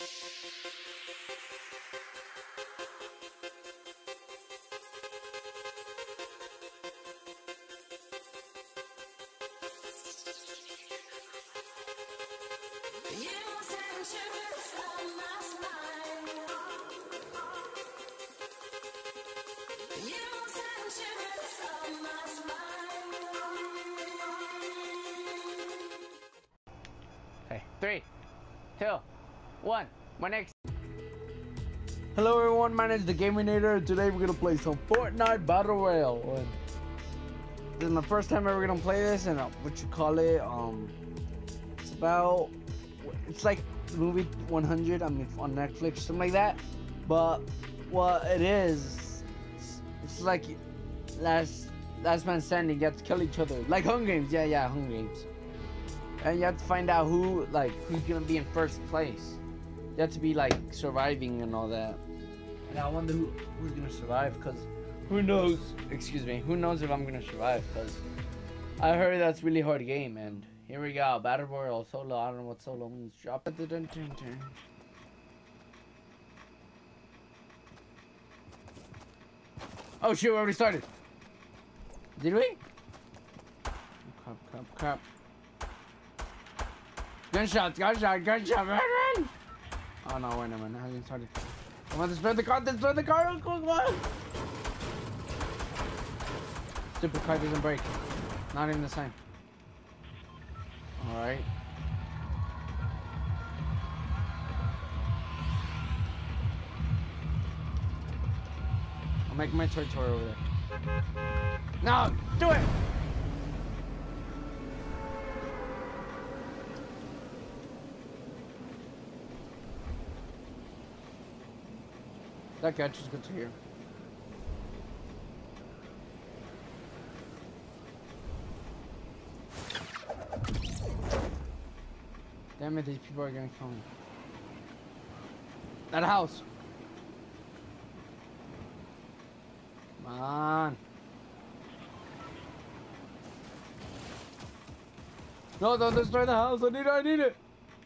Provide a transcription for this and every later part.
Okay, 3, 2, 1. My next. Hello everyone, my name is the Gaminator. Today we're gonna play some Fortnite Battle Royale. This is my first time ever gonna play this, and what you call it? It's like the movie 100. I mean, on Netflix, something like that. But what it is, it's like last man standing. You have to kill each other, like Hunger Games. Yeah, Hunger Games. And you have to find out who's gonna be in first place. You have to be like surviving and all that. And I wonder who's gonna survive, because who knows? Excuse me. Who knows if I'm gonna survive? Because I heard that's a really hard game. And here we go, Battle Royale solo. I don't know what solo means. Drop it. Oh shoot! We already started. Did we? Crap. Gunshot, run! Oh no, wait a minute, I haven't started. I want to destroy the car, come on! Stupid car doesn't break. Not even the same. Alright. I'll make my territory over there. No! Do it! That catch is good to hear. Damn it, these people are gonna kill me. That house! Come on! No, don't destroy the house! I need it!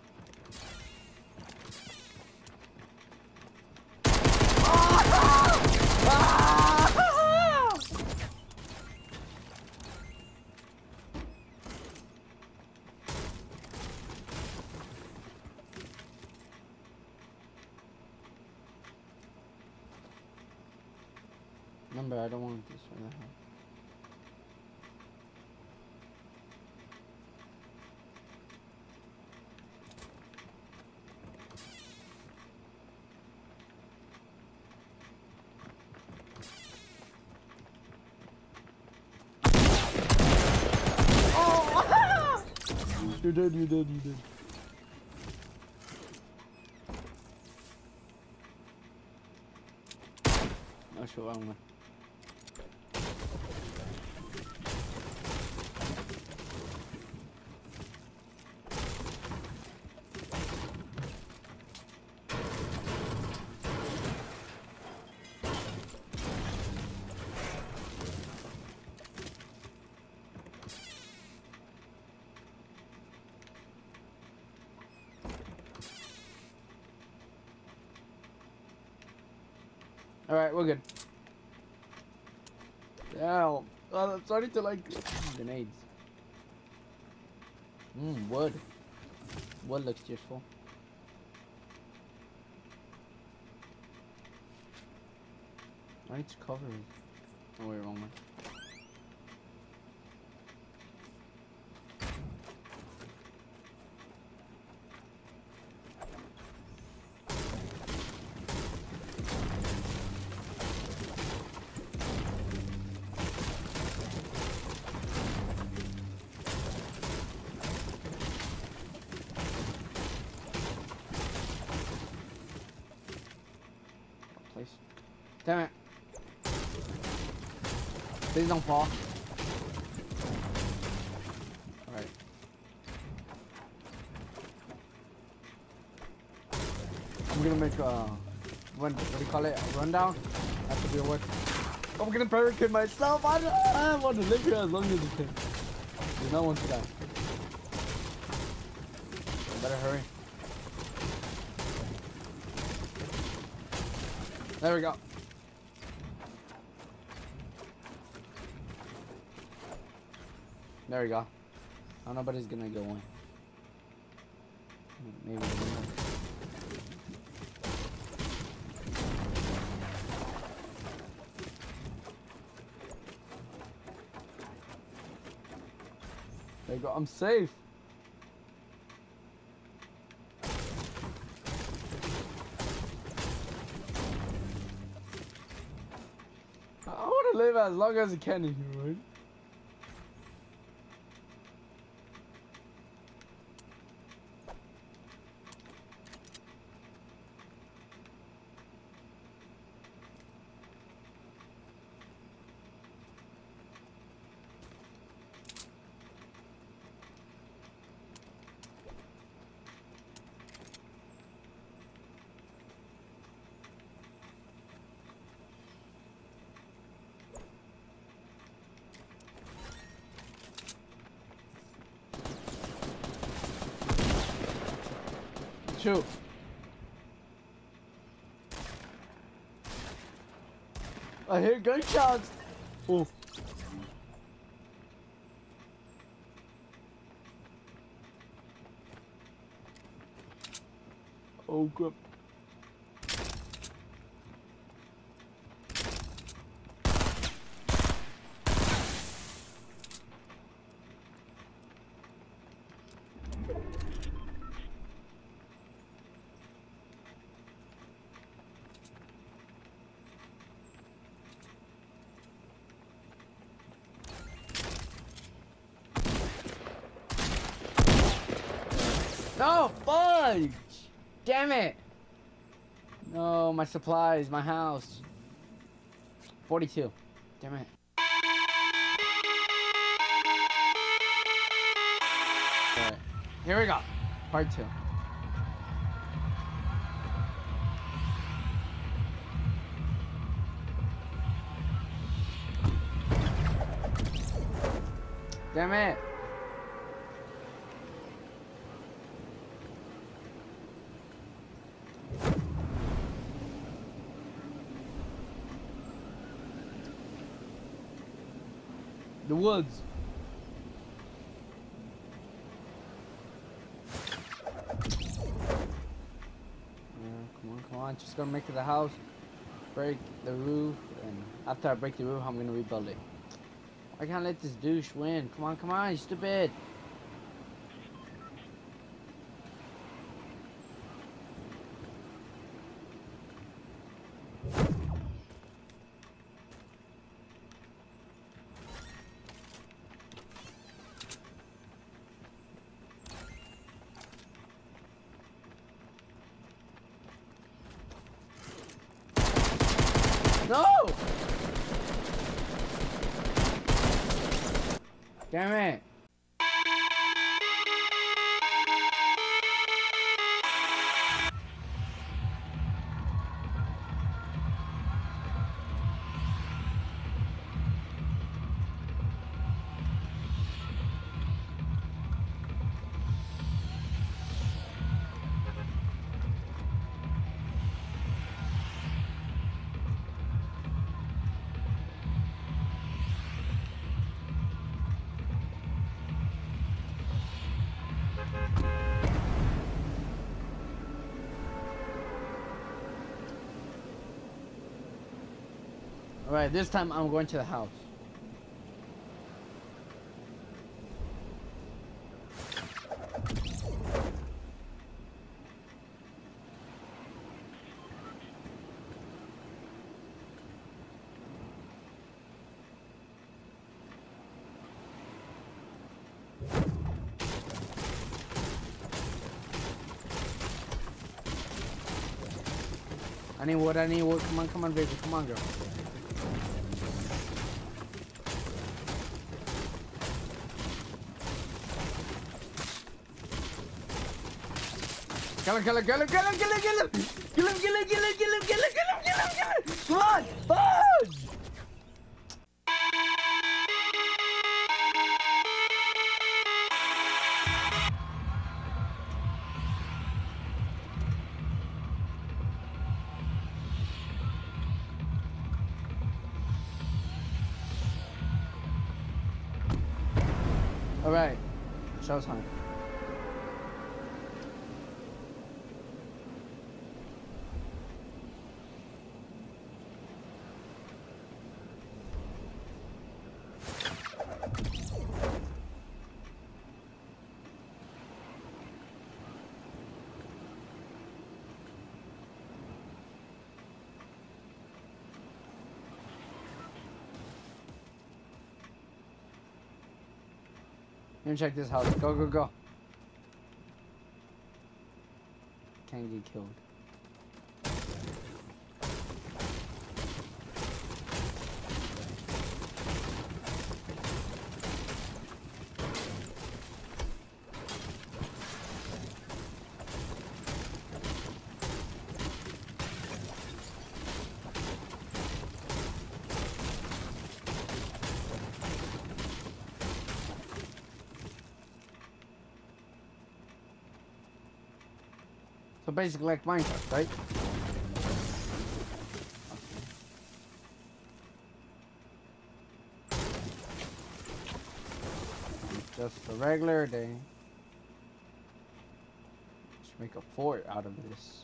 Remember, I don't want this right now. Oh! You did. Not sure I'm gonna. Alright, we're good. Yeah, I'm starting to like grenades. Wood. Wood looks useful. I need to cover it. Oh wait, wrong one. Damn it. Please don't fall. Alright. I'm gonna make what do you call it? A rundown? That could be a word. I'm gonna barricade myself. I want to live here as long as I can. There's no one to die. I better hurry. There we go. There we go. Oh, nobody's gonna go in. Maybe. There you go. I'm safe. I want to live as long as I can in here, right? Shoot. I hear gunshots. Oh. Oh, crap. No, fudge! Damn it! No, my supplies, my house. 42. Damn it. Alright, here we go. Part 2. Damn it. The woods. Come on, just gonna make it to the house, break the roof, and after I break the roof, I'm gonna rebuild it. I can't let this douche win. Come on, you stupid. No! Damn it. Alright, this time I'm going to the house. I need wood. Come on, baby. Come on, girl. Kill him! Come on! Fudge! All right, showtime. Let me check this house. Go, go, go. Can't get killed. So basically like Minecraft, right? Just a regular day. Let's make a fort out of this.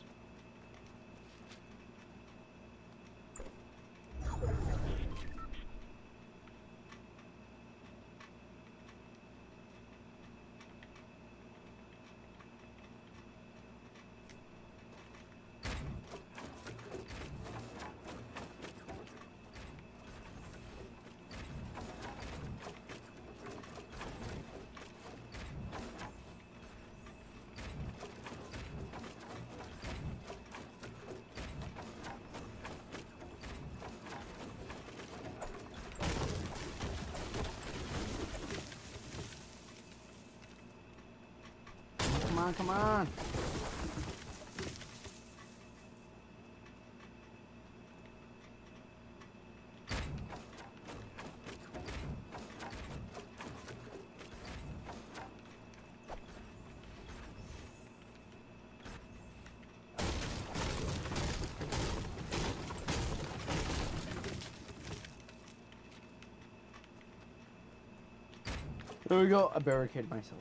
Come on, come on. There we go. I barricaded myself.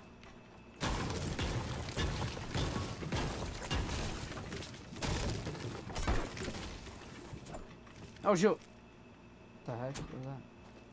Oh shoot! What the heck was that?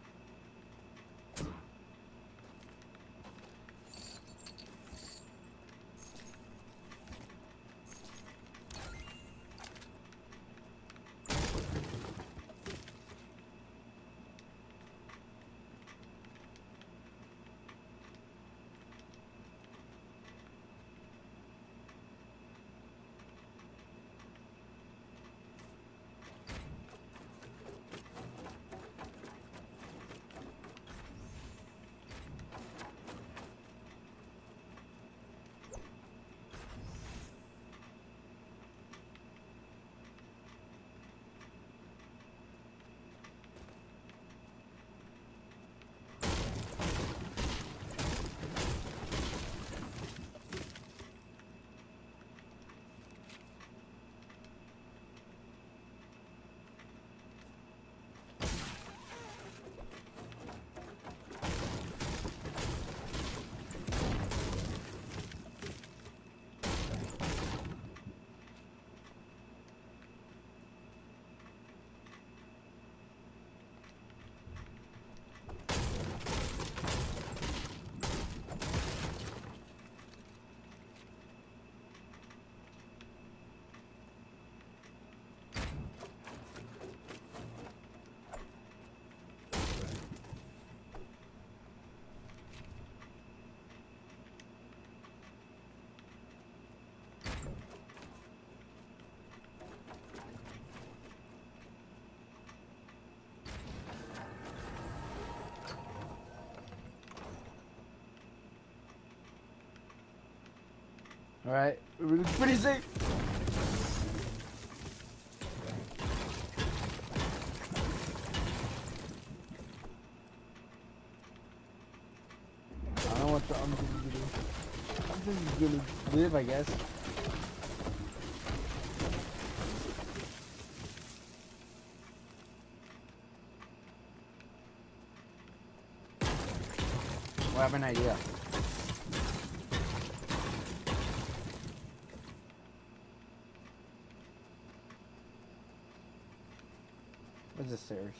Alright, it's pretty safe. I don't know what I'm just gonna do. I'm just gonna live, I guess. I have an idea. Where's the stairs?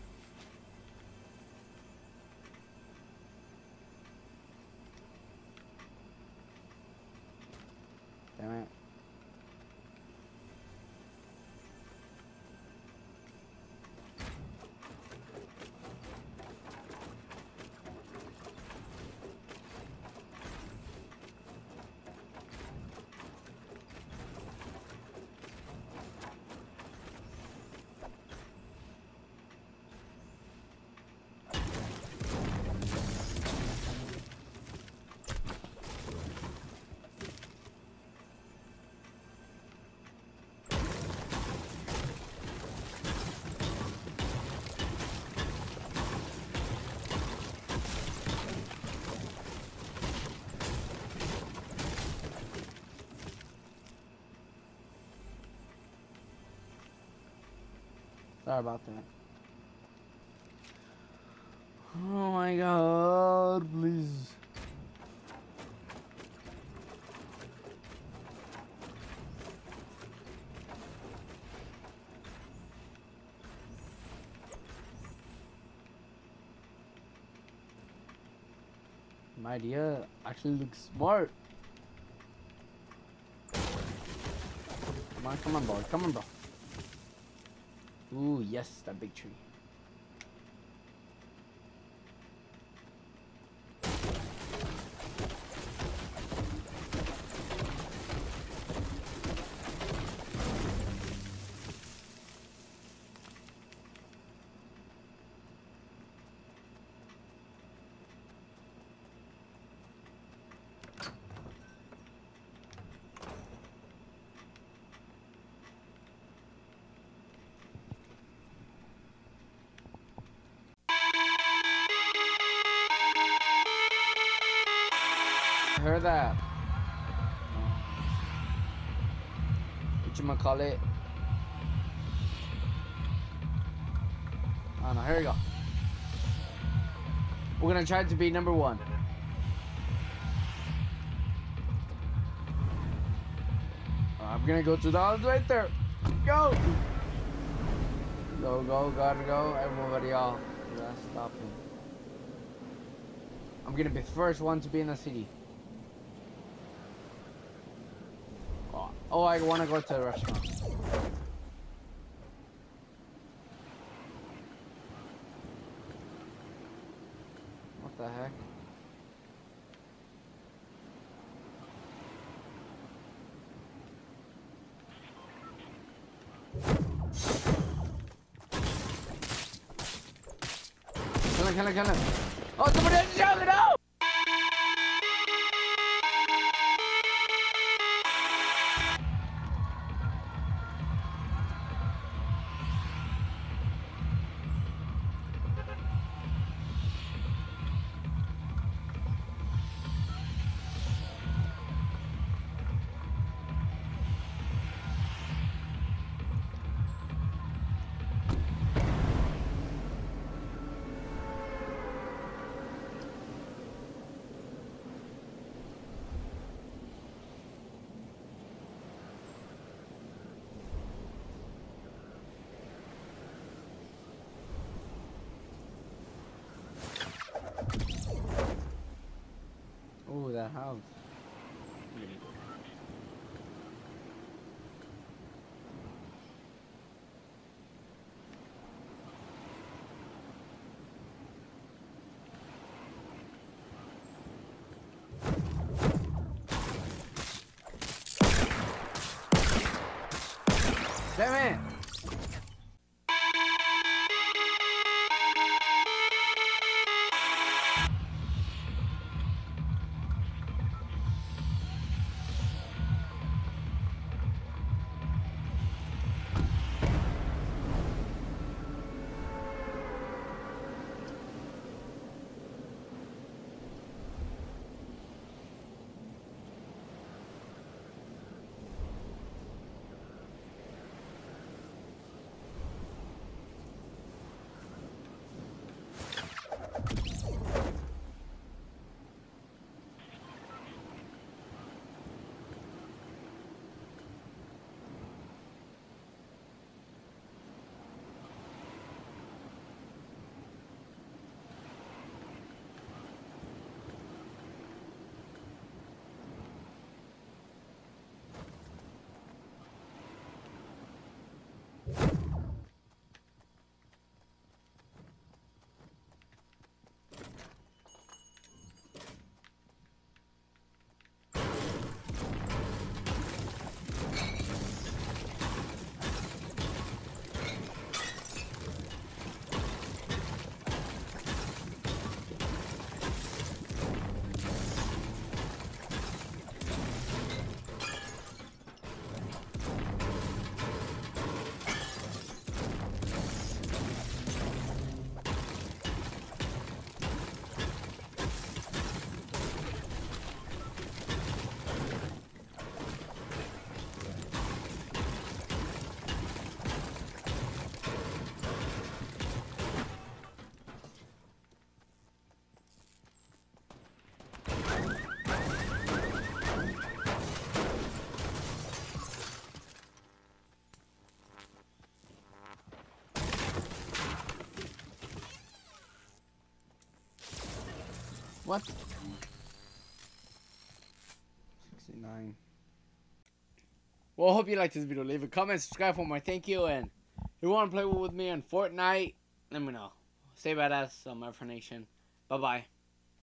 Damn it. Sorry about that. Oh my god, please. My idea actually looks smart. Come on, bro. Come on, bro. Ooh, yes, that big tree. I heard that. Whatchamacallit? Oh no, here we go. We're gonna try to be number one. I'm gonna go to the island right there. Go! Go, go, gotta go. Everybody all. Gotta stop him. I'm gonna be the first one to be in the city. Oh, I wanna go to the restaurant. What the heck? Kill him. Oh, somebody has a shotgun, no! Ooh, that house. Damn it! What? 69. Well, I hope you liked this video. Leave a comment, subscribe for more. Thank you. And if you want to play with me on Fortnite, let me know. Stay badass, Nation. Bye-bye.